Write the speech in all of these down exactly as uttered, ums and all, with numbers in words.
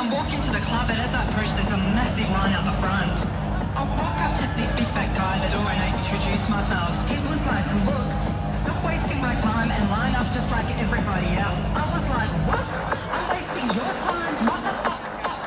I'm walking to the club, and as I approach, there's a massive line out the front. I walk up to this big fat guy at the door and I introduce myself. He was like, look, stop wasting my time and line up just like everybody else. I was like, what? I'm wasting your time? Motherfucker.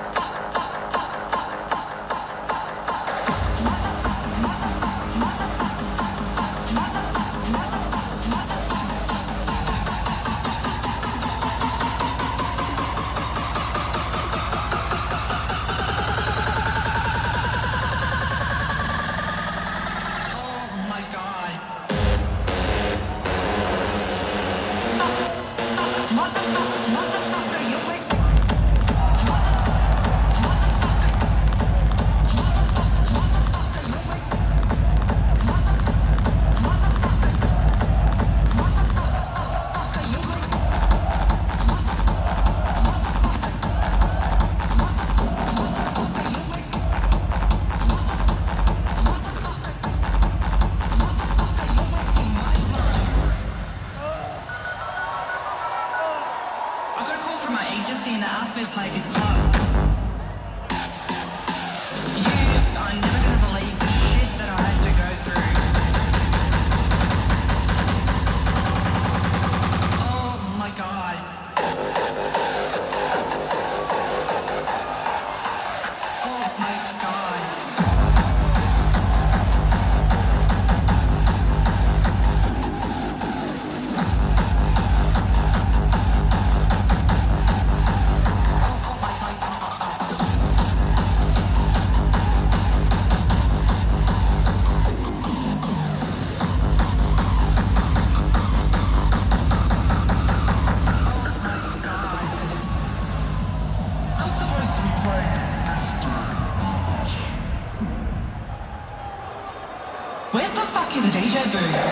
Where the fuck is a D J booth?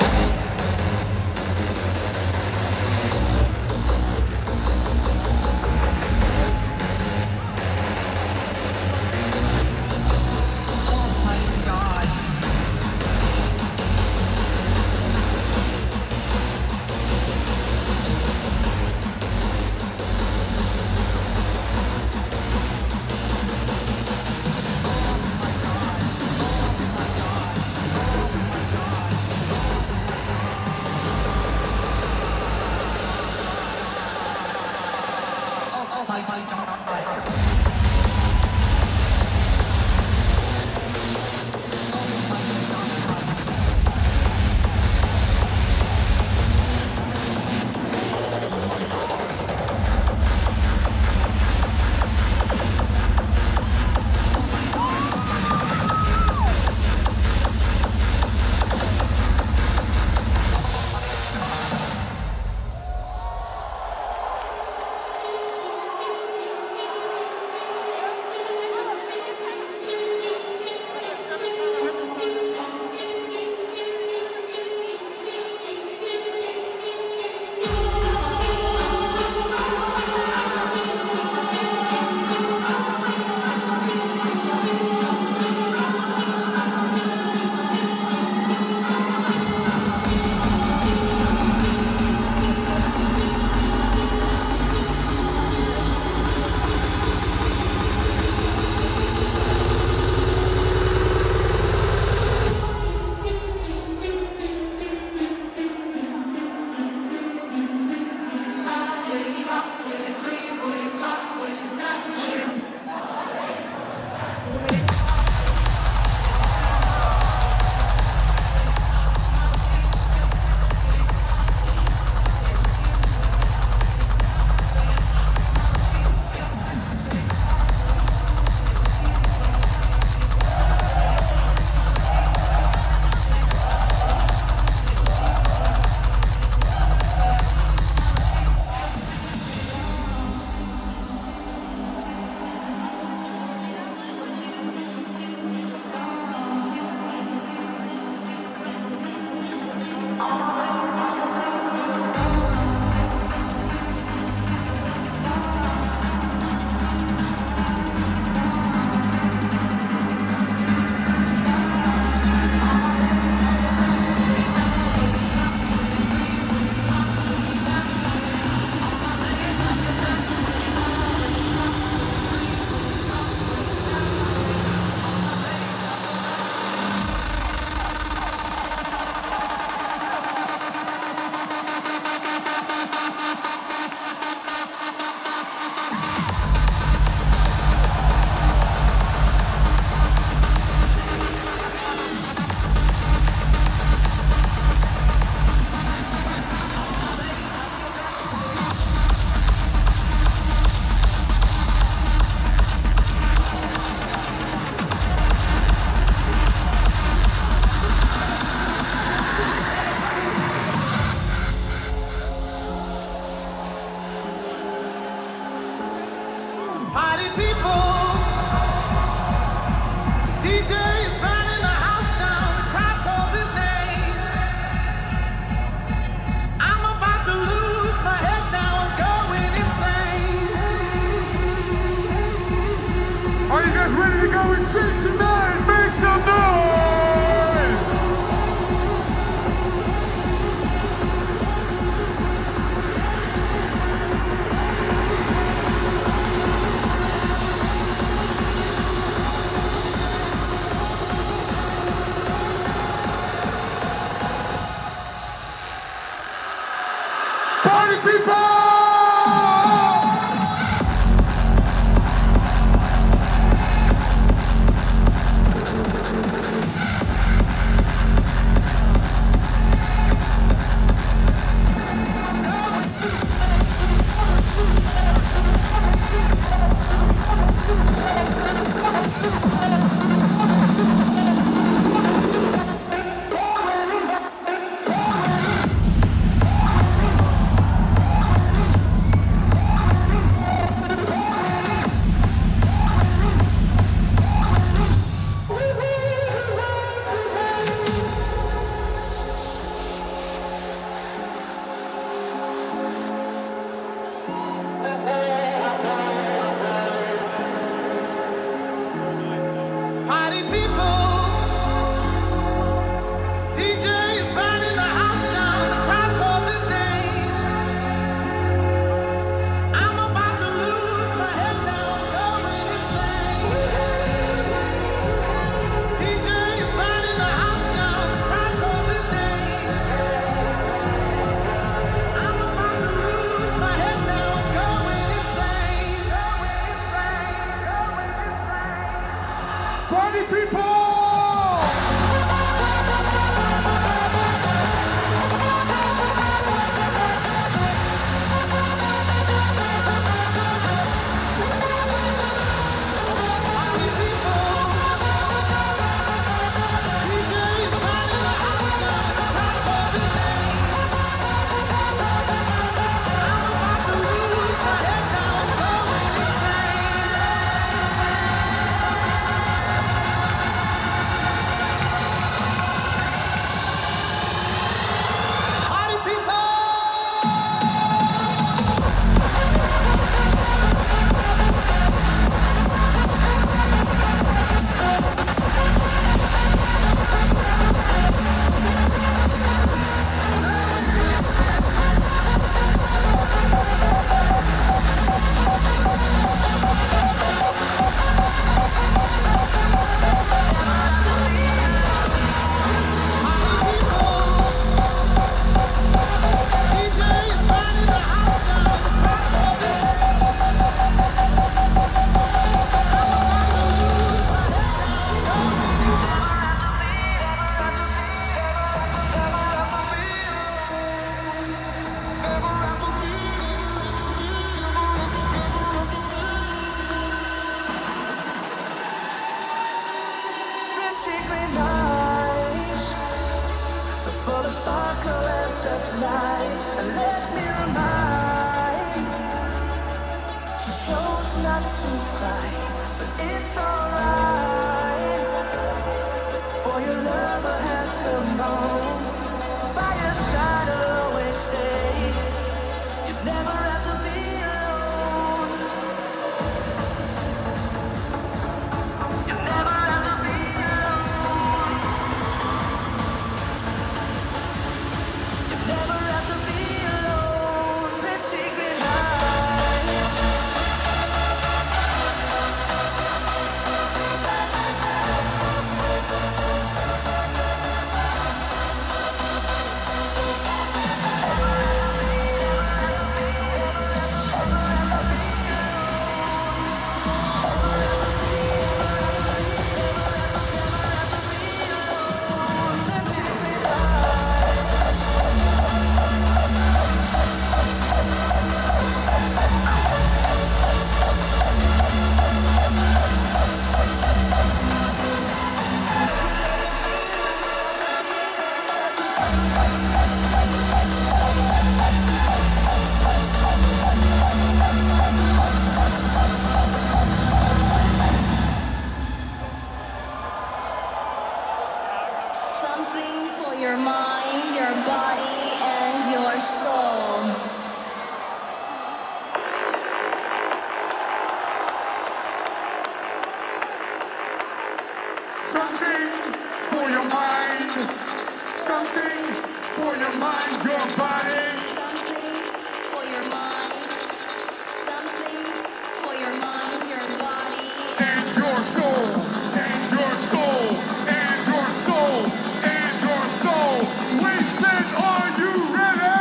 Something for your mind. Something for your mind, your body. Something for your mind. Something for your mind, your body. And your soul. And your soul. And your soul. And your soul. Wasted, are you ready?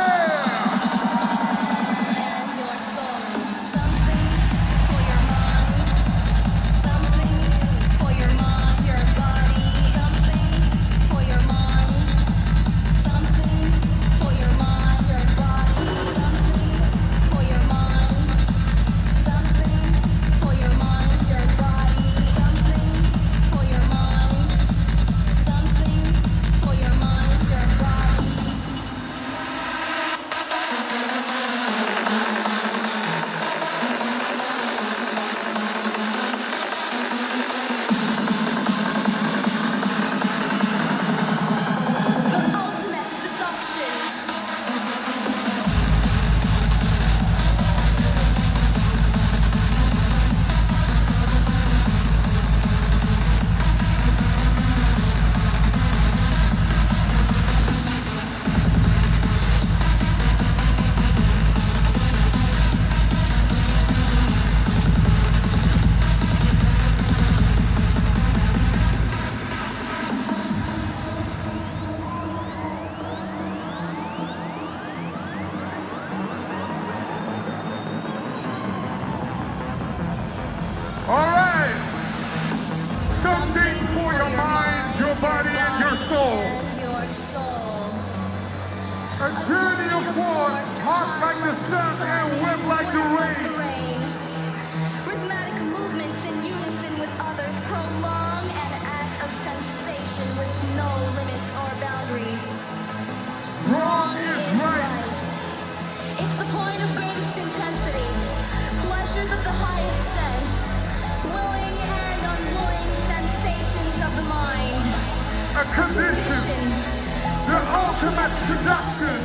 And your soul. Something for your mind. Something for your mind, your body. Something for your mind. Something for your mind, your body. Something for your mind. Something for your mind, your body. Something for your mind. Something for your mind, your body. The ultimate seduction. All right. Something for your mind, your body, and your soul. And your soul. A journey of force, hot like the sun and wet like the rain. Rhythmic movements in unison with others prolong an act of sensation with no limits or boundaries. Wrong is right. It's the point of greatest intensity. Pleasures of the highest sense. Willing and unwilling sensations of the mind. A condition, the ultimate seduction.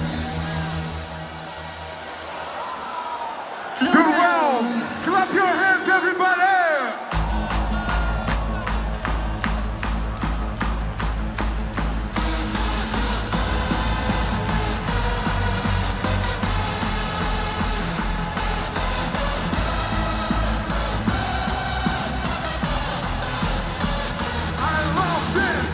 The realm. Clap your hands, everybody. I love this.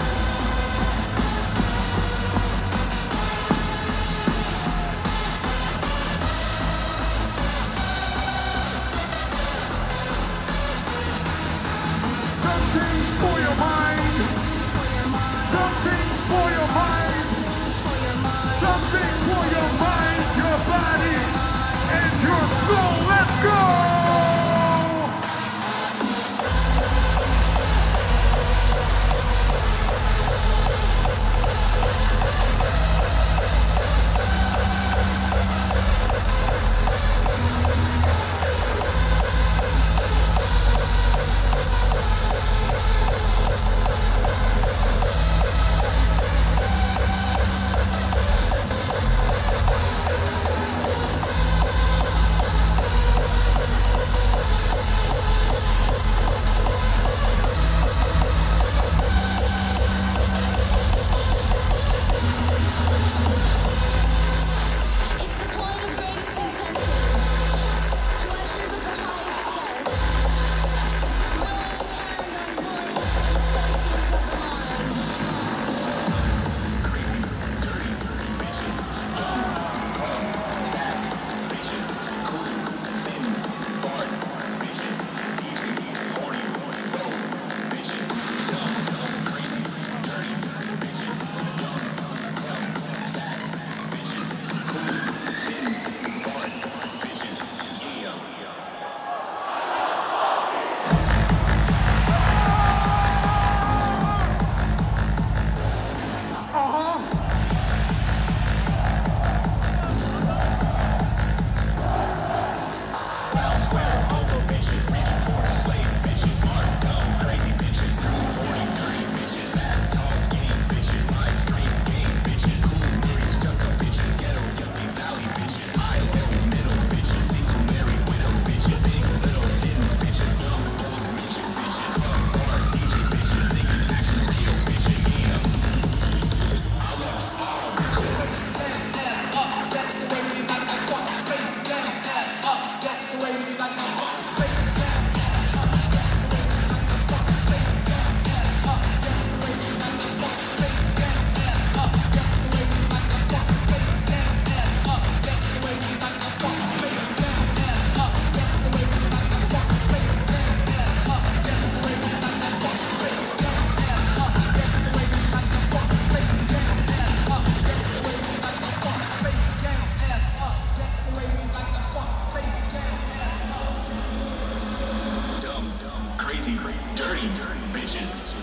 crazy, dirty bitches.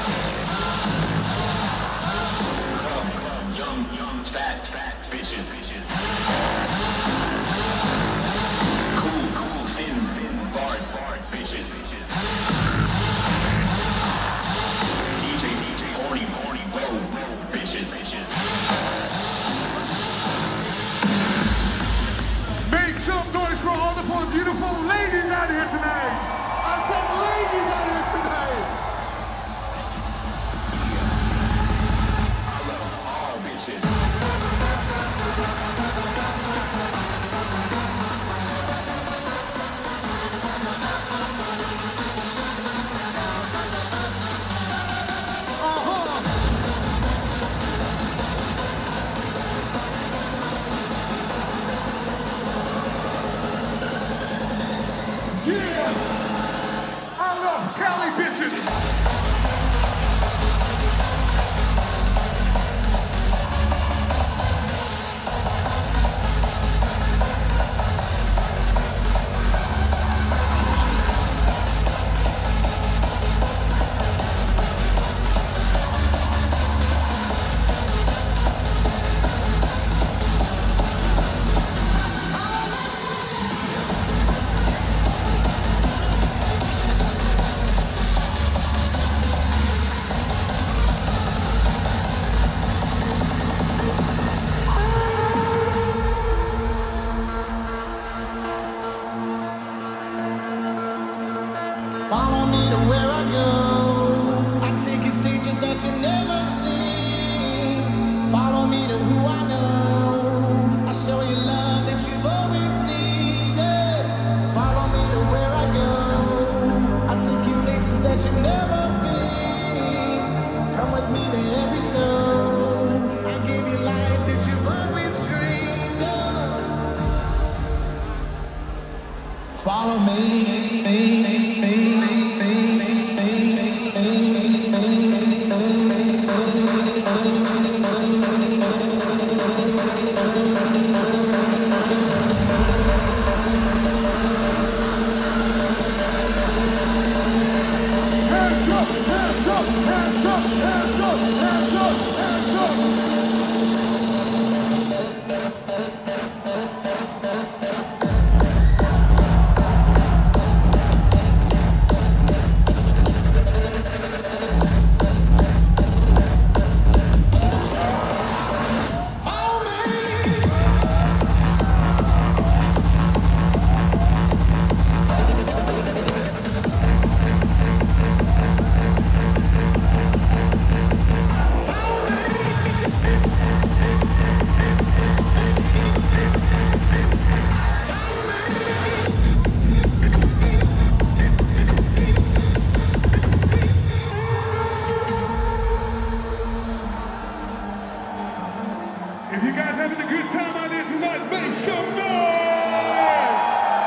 Club, young, fat bitches. Cool, thin, barred bitches. D J, horny, horny, whoa, bitches. Make some noise for all the poor beautiful ladies out here tonight. I said ladies out here tonight. I love all bitches. Cali bitches. Follow me to where I go. I take you stages that you never seen. Follow me to who I know. I show you love that you've always needed. Follow me to where I go. I take you places that you've never been. Come with me to every show. I give you life that you've always dreamed of. Follow me. If you guys having a good time out there tonight, make some noise!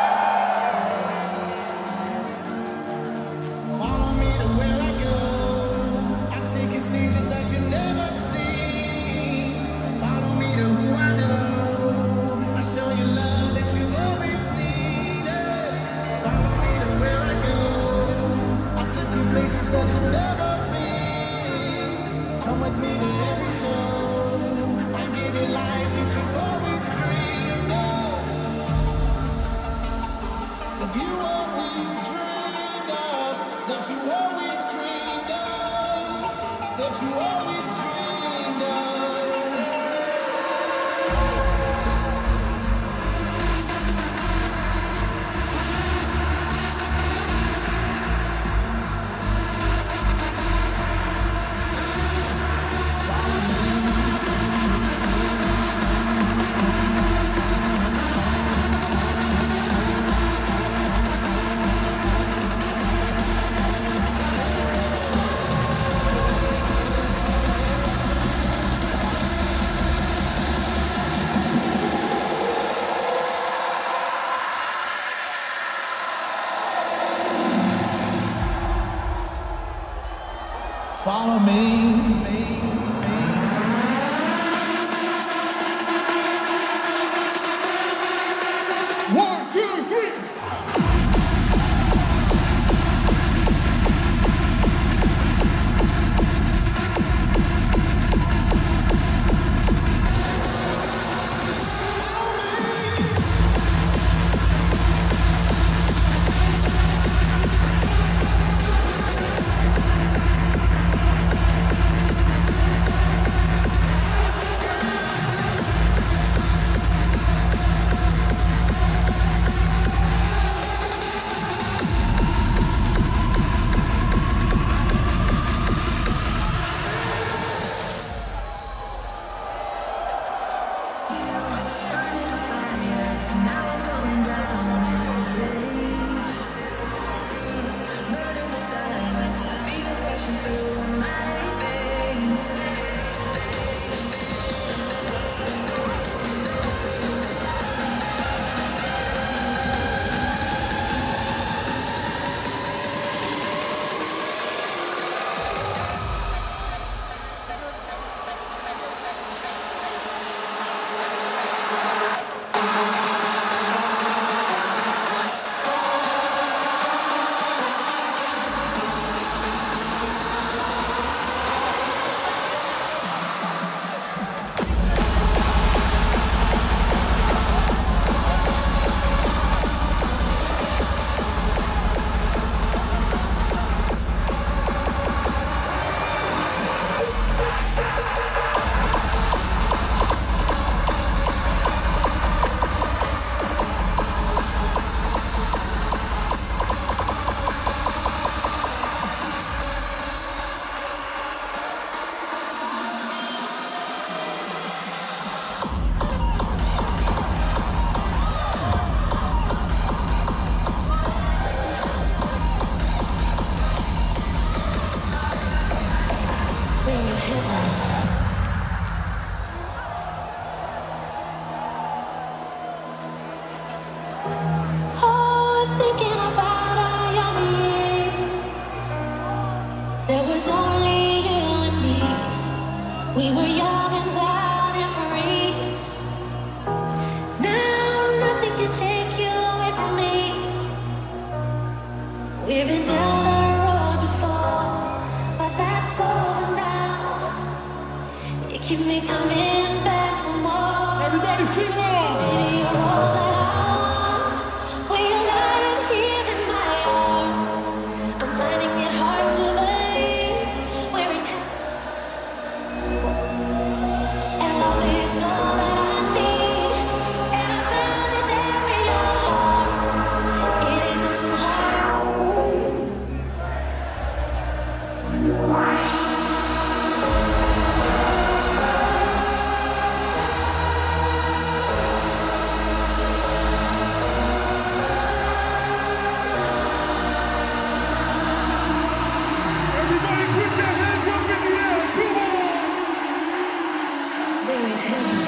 Follow me to where I go. I take you stages that you never seen. Follow me to who I know. I show you love that you've always needed. Follow me to where I go. I take you places that you've never been. Come with me to every show. Give you life that you've always dreamed of. That you always dreamed of. That you always dreamed of. That you always dreamed of. was only you and me. We were young and wild and free. Now nothing can take you away from me. We've been down that road before, but that's over now. You keep me coming back for more. Everybody sing along. Baby, you're all that I want. When you're lying here in my arms, I'm finding it hard to believe we're in heaven. And love is all that I need. And I found it there in your heart. It isn't too hard. Everybody put your hands up in the air. Come on. We're in heaven.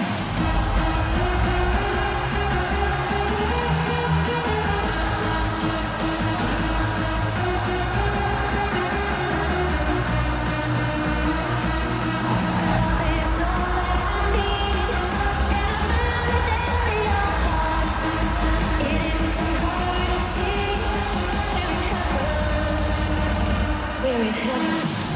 We're in heaven.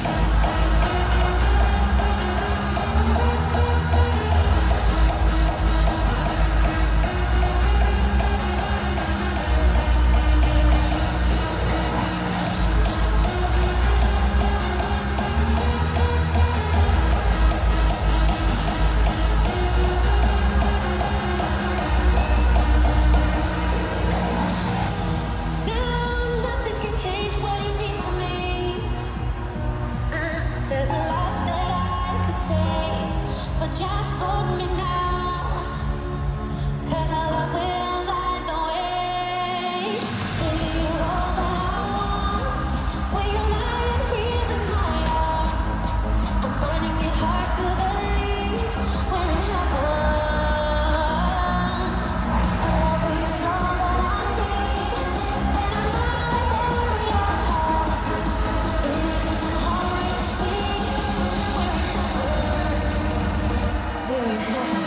Now nothing can change what you mean to me. Uh, there's a lot that I could say, but just hold me now, 'cause our love will light the way. Baby, you're all that I want. When you're lying here in my arms, I'm finding it hard to believe we're in heaven. Love is all that I need, and I found it there in your heart. It isn't too hard to see. We're in heaven.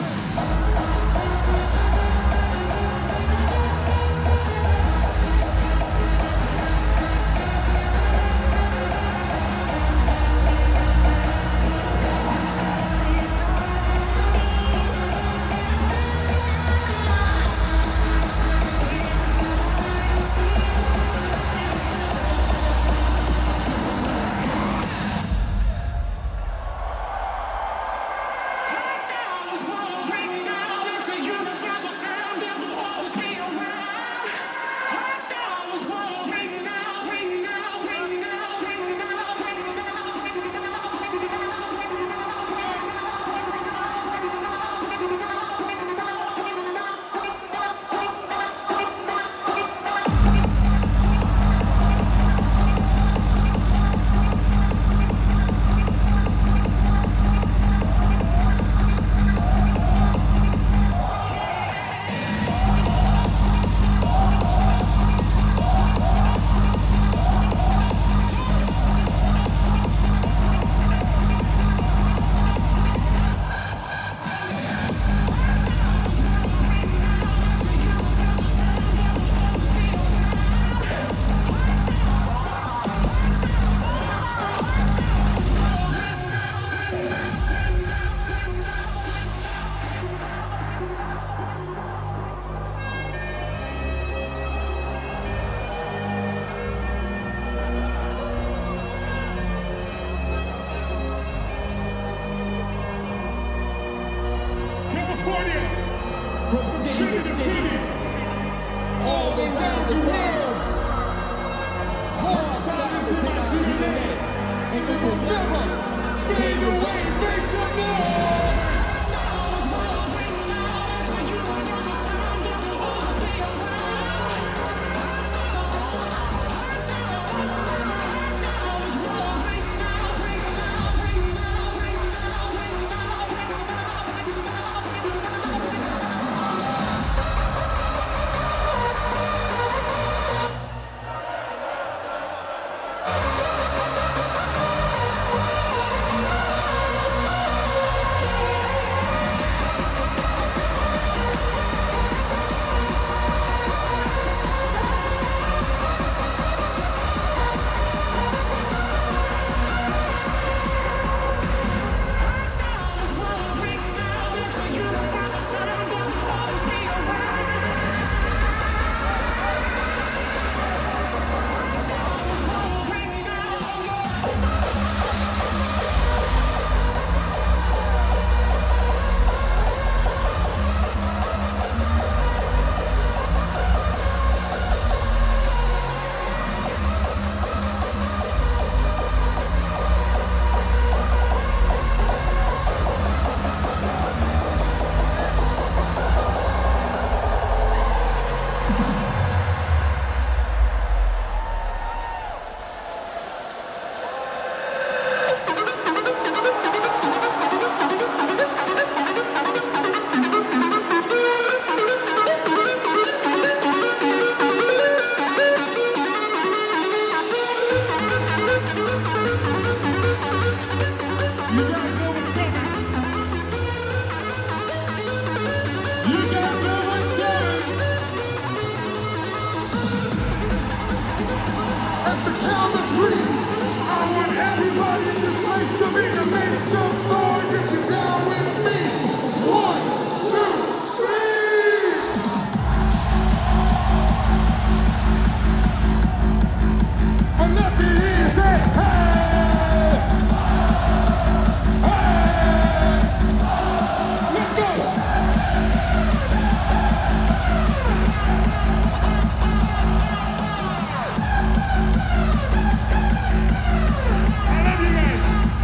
California. From city to city, all around the world. Hardstyle is in our D N A, and it will never fade away. Make some noise. At the count of three, I want everybody in this place to be to make some noise if you're down with me. One, two, three. But let me hear you say, hey! Hey! Let's go! I love you guys.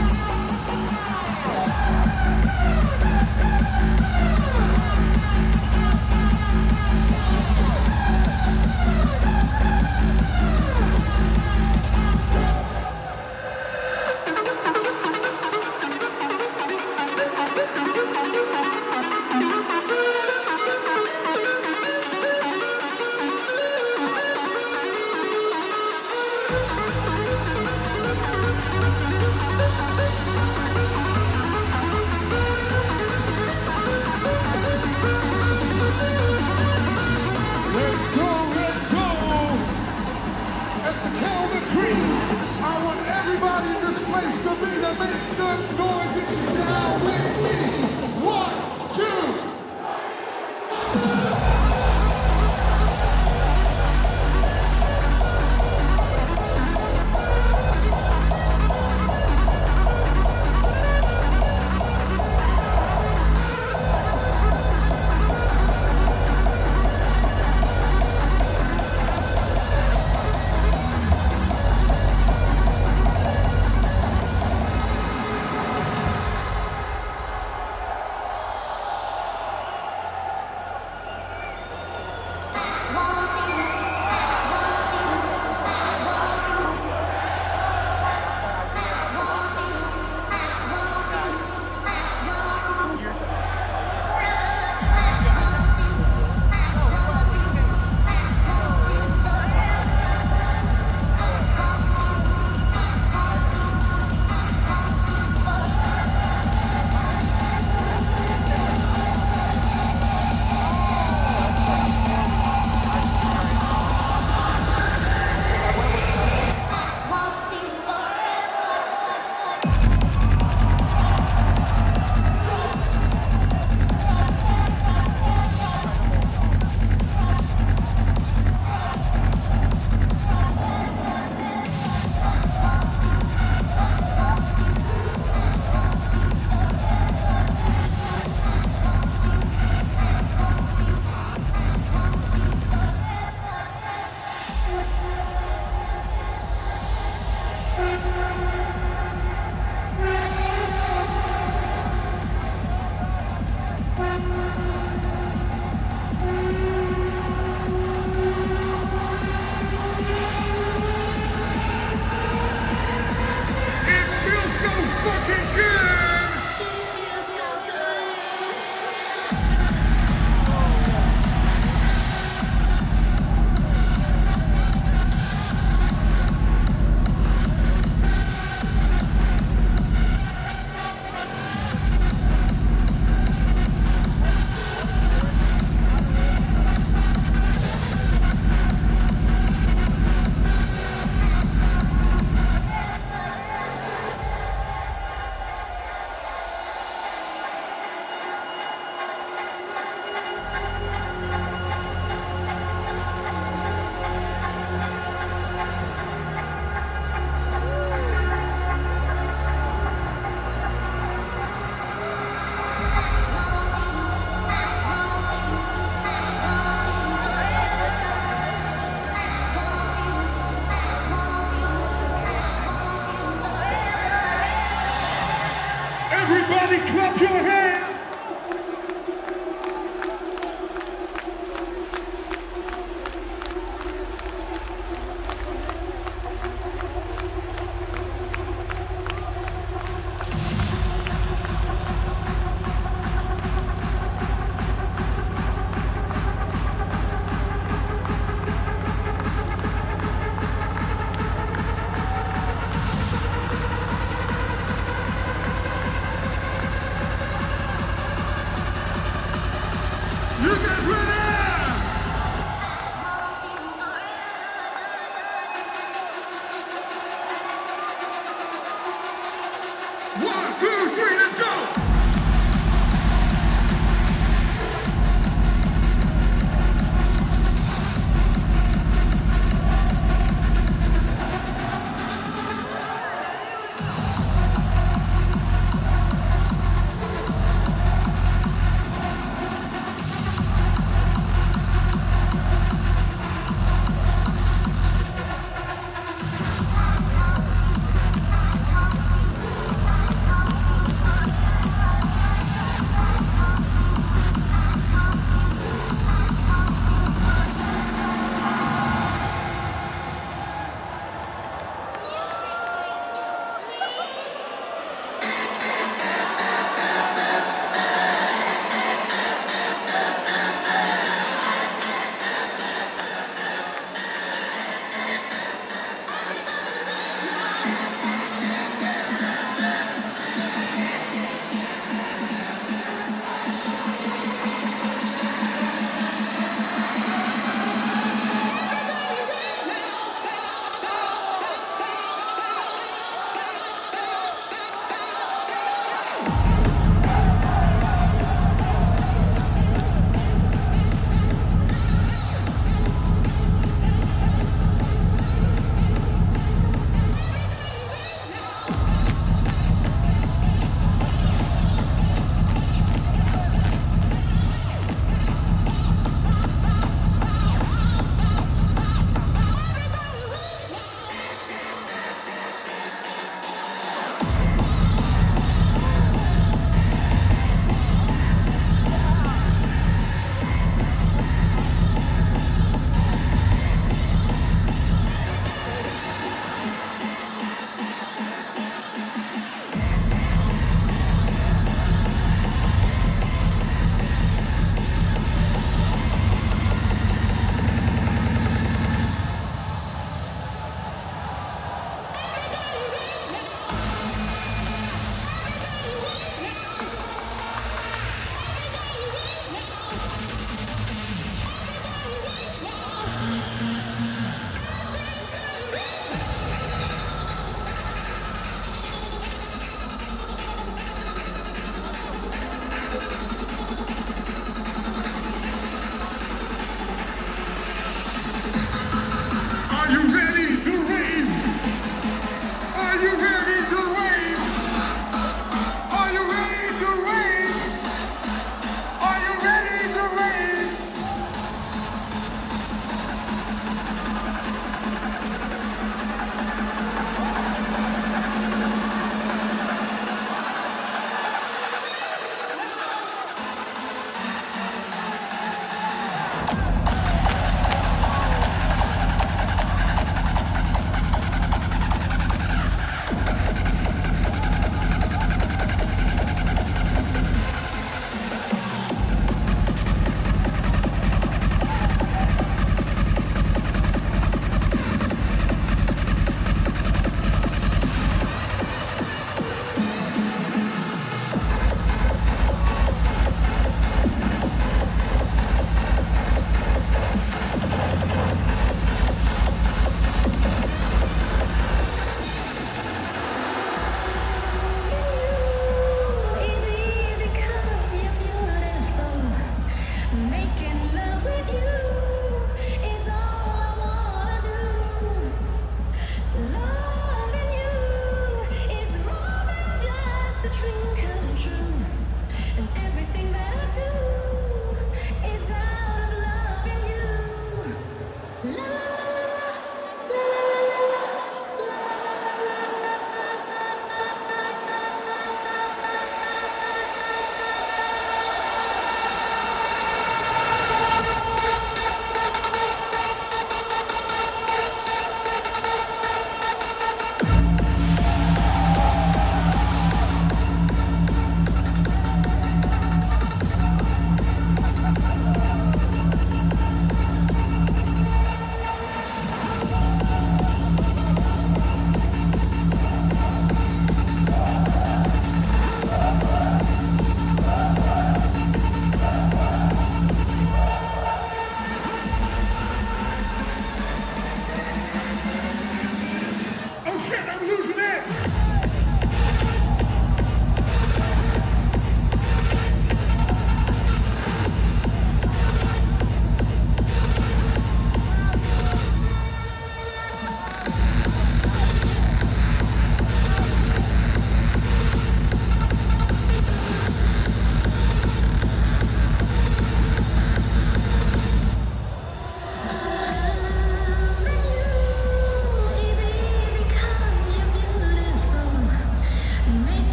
Let's go, let's go. At the count of three, I want everybody in this place to be to make some noise if you're down with me. One, two. It feels so fucking good. Everybody clap your hands. One, two, three, let's go!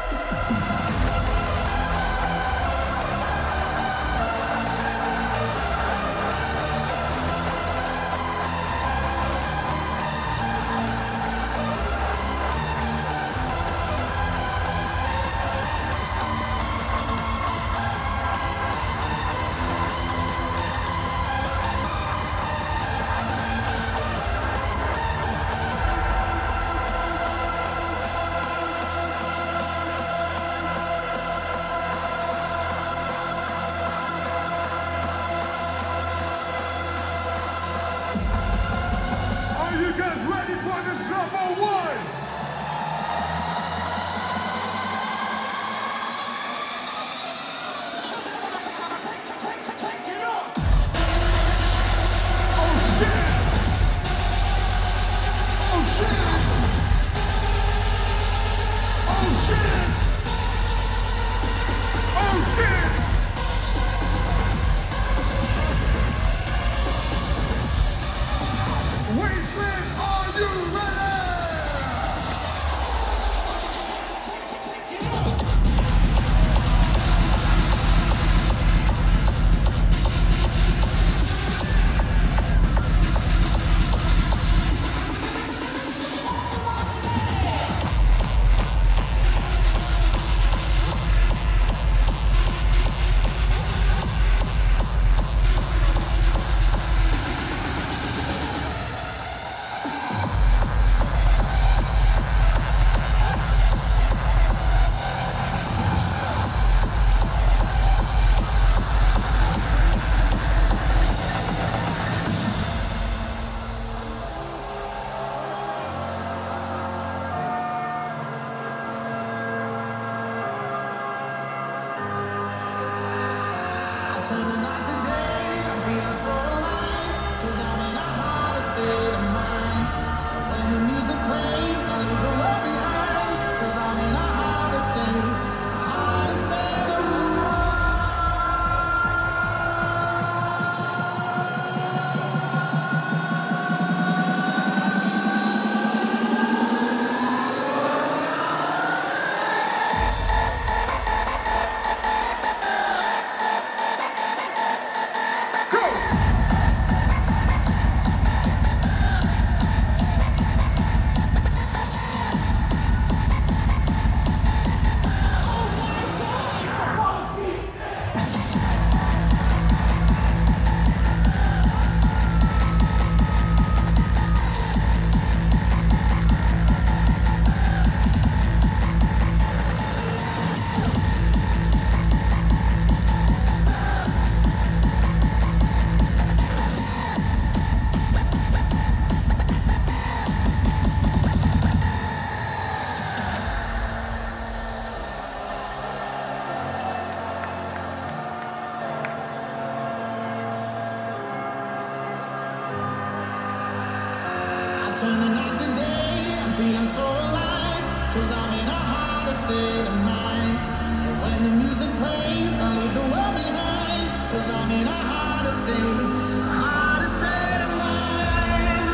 Turn the night to day, I'm feeling so alive, cause I'm in a harder state of mind. And when the music plays, I leave the world behind, cause I'm in a harder state, a harder state of mind.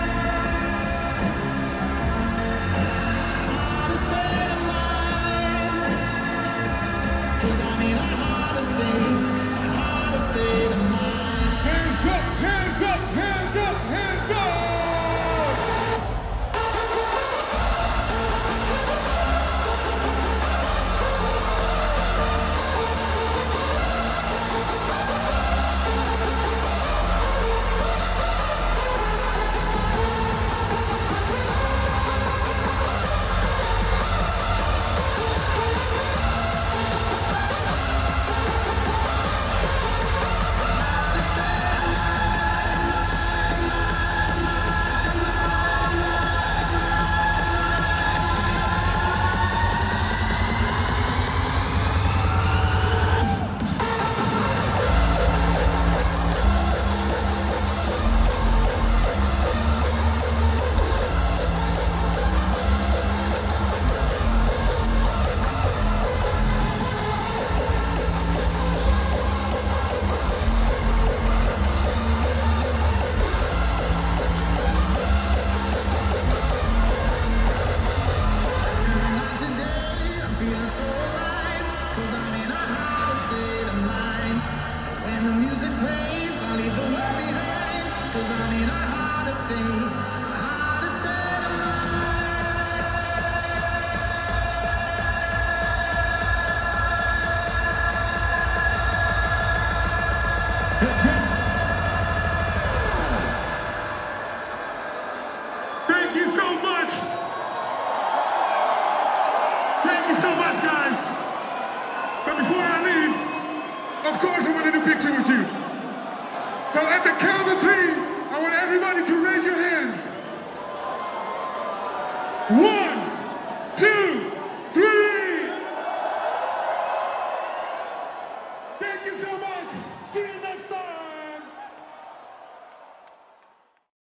Harder state of mind. Cause I'm in a harder state, a harder state of mind. Hands up, hands up, hands up, hands up! left behind, 'cause I'm in a harder state, a harder state of Thank you so much. Thank you so much, guys. But before I leave, of course I want a new picture with you. So at the count of three, I want everybody to raise your hands. One, two, three. Thank you so much.